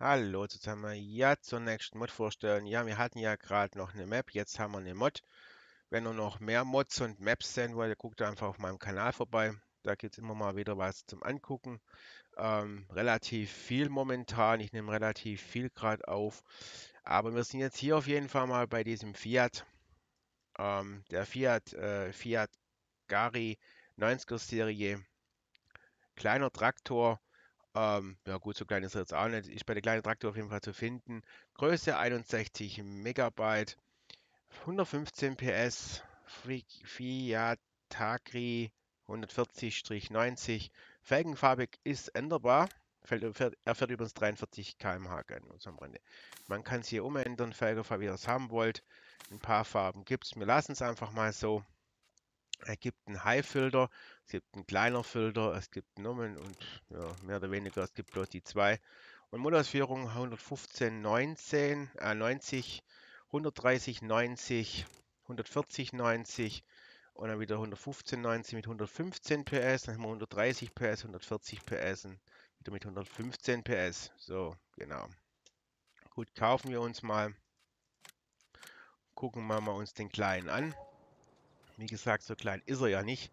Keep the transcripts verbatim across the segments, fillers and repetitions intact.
Hallo zusammen. Ja, zur nächsten Mod vorstellen. Ja, wir hatten ja gerade noch eine Map, jetzt haben wir eine Mod. Wenn ihr noch mehr Mods und Maps sehen wollt, guckt einfach auf meinem Kanal vorbei. Da gibt es immer mal wieder was zum Angucken. Ähm, relativ viel momentan. Ich nehme relativ viel gerade auf. Aber wir sind jetzt hier auf jeden Fall mal bei diesem Fiat. Ähm, der Fiat, äh, Fiat Gari neunziger Serie. Kleiner Traktor. Ähm, ja gut, so klein ist er jetzt auch nicht. Ist bei der kleinen Traktor auf jeden Fall zu finden. Größe einundsechzig Megabyte, hundertfünfzehn P S, Fi- Fiat Tagri hundertvierzig neunzig. Felgenfarbe ist änderbar. Fällt- Er fährt, er fährt übrigens dreiundvierzig Kilometer pro Stunde ganz am Rande. Man kann es hier umändern, Felgenfarbe, wie ihr es haben wollt. Ein paar Farben gibt es. Wir lassen es einfach mal so. Er gibt einen High-Filter, es gibt einen kleiner Filter, es gibt Nummern und ja, mehr oder weniger, es gibt bloß die zwei. Und Motorausführung hundertfünfzehn neunzehn, äh, neunzig, hundertdreißig neunzig, hundertvierzig neunzig und dann wieder hundertfünfzehn neunzig mit hundertfünfzehn P S, dann haben wir hundertdreißig P S, hundertvierzig P S und wieder mit hundertfünfzehn P S. So, genau. Gut, kaufen wir uns mal, gucken wir mal uns den kleinen an. Wie gesagt, so klein ist er ja nicht.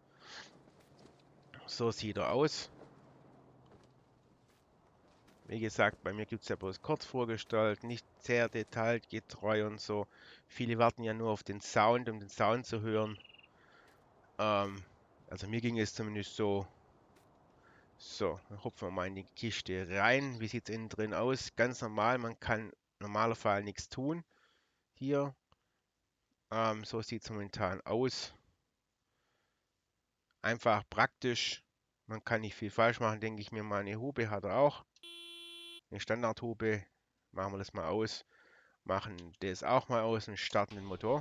So sieht er aus. Wie gesagt, bei mir gibt es ja bloß kurz vorgestellt, nicht sehr detailgetreu und so. Viele warten ja nur auf den Sound, um den Sound zu hören. Ähm, also mir ging es zumindest so. So, dann hupfen wir mal in die Kiste rein. Wie sieht es innen drin aus? Ganz normal, man kann normalerweise nichts tun. Hier, ähm, so sieht es momentan aus. Einfach praktisch. Man kann nicht viel falsch machen, denke ich mir mal. Eine Hupe hat er auch. Eine Standardhupe. Machen wir das mal aus. Machen das auch mal aus und starten den Motor.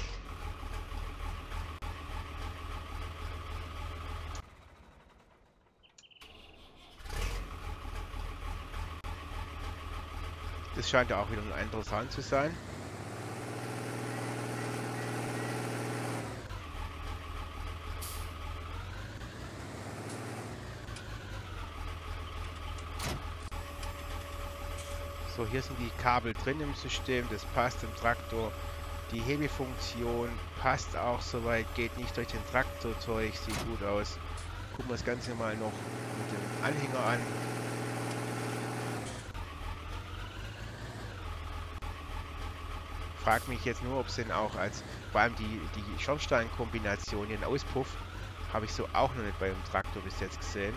Das scheint ja auch wieder ein interessant zu sein. So, hier sind die Kabel drin im System, das passt im Traktor. Die Hebefunktion passt auch soweit, geht nicht durch den Traktor durch, sieht gut aus. Gucken wir das Ganze mal noch mit dem Anhänger an. Frag mich jetzt nur, ob es denn auch als, vor allem die, die Schornsteinkombination, den Auspuff, habe ich so auch noch nicht beim Traktor bis jetzt gesehen.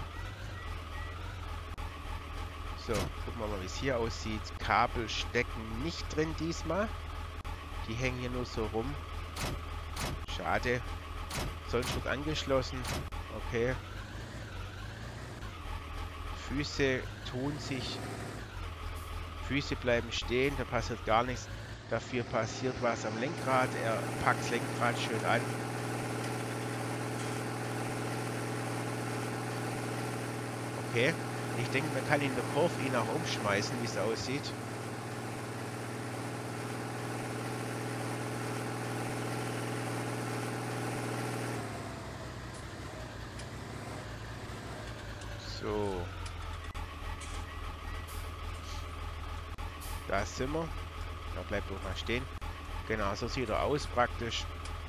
So, gucken wir mal, wie es hier aussieht. Kabel stecken nicht drin diesmal. Die hängen hier nur so rum. Schade. Sonst wird angeschlossen. Okay. Füße tun sich. Füße bleiben stehen. Da passiert gar nichts. Dafür passiert was am Lenkrad. Er packt das Lenkrad schön an. Okay. Ich denke, man kann in der Kurve ihn auch umschmeißen, wie es aussieht. So. Da sind wir. Da bleibt doch mal stehen. Genau, so sieht er aus praktisch.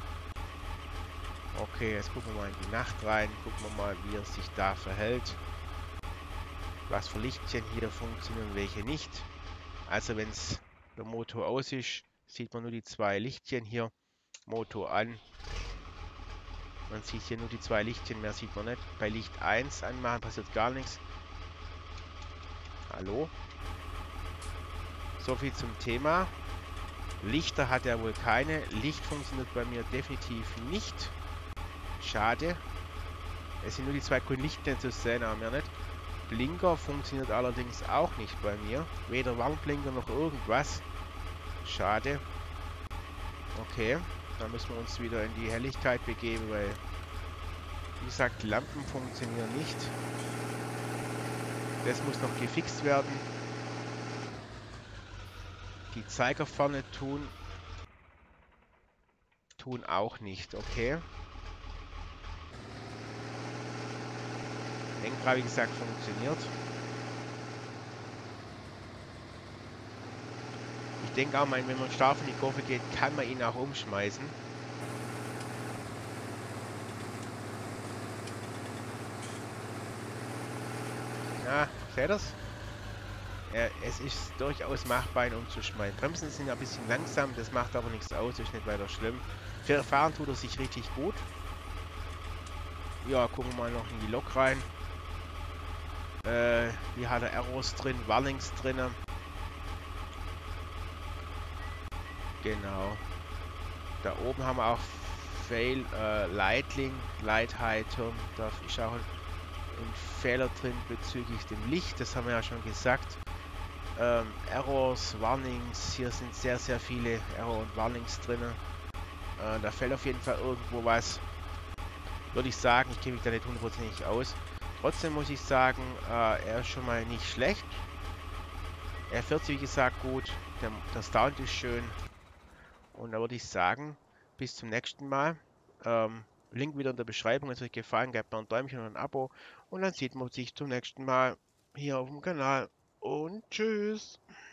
Okay, jetzt gucken wir mal in die Nacht rein. Gucken wir mal, wie er sich da verhält. Was für Lichtchen hier funktionieren, welche nicht. Also wenn es der Motor aus ist, sieht man nur die zwei Lichtchen hier. Motor an. Man sieht hier nur die zwei Lichtchen, mehr sieht man nicht. Bei Licht eins anmachen passiert gar nichts. Hallo? So viel zum Thema. Lichter hat er wohl keine. Licht funktioniert bei mir definitiv nicht. Schade. Es sind nur die zwei grünen Lichtchen zu sehen, aber mehr nicht. Blinker funktioniert allerdings auch nicht bei mir. Weder Warnblinker noch irgendwas. Schade. Okay, dann müssen wir uns wieder in die Helligkeit begeben, weil, wie gesagt, Lampen funktionieren nicht. Das muss noch gefixt werden. Die Zeiger vorne tun, tun auch nicht. Okay. Lenkrad, wie gesagt, funktioniert. Ich denke auch, wenn man scharf in die Kurve geht, kann man ihn auch umschmeißen. Ja, seht ihr's? Ja, es ist durchaus machbar, ihn umzuschmeißen. Bremsen sind ein bisschen langsam, das macht aber nichts aus, ist nicht weiter schlimm. Für Fahren tut er sich richtig gut. Ja, gucken wir mal noch in die Lok rein. Äh, hier hat er Errors drin, Warnings drin. Genau. Da oben haben wir auch Fail, äh, Lightling, Lightheiter. Da ist auch ein, ein Fehler drin bezüglich dem Licht, das haben wir ja schon gesagt. Ähm, Errors, Warnings, hier sind sehr, sehr viele Error und Warnings drin. Äh, da fällt auf jeden Fall irgendwo was. Würde ich sagen, ich kenne mich da nicht hundertprozentig aus. Trotzdem muss ich sagen, äh, er ist schon mal nicht schlecht. Er fährt sich, wie gesagt, gut. Der, der Sound ist schön. Und da würde ich sagen, bis zum nächsten Mal. Ähm, Link wieder in der Beschreibung. Wenn es euch gefallen, gebt mir ein Däumchen und ein Abo. Und dann sieht man sich zum nächsten Mal hier auf dem Kanal. Und tschüss.